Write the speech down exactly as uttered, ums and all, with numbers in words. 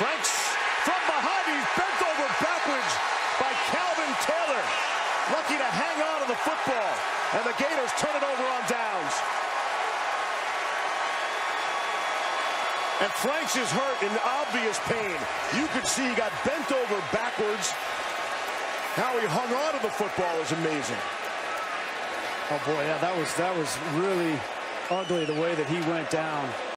Franks from behind. He's bent over backwards by Calvin Taylor. Lucky to hang on to the football. And the Gators turn it over on downs. And Franks is hurt in obvious pain. You could see he got bent over backwards. How he hung on to the football is amazing. Oh boy, yeah, that was that was really ugly the way that he went down.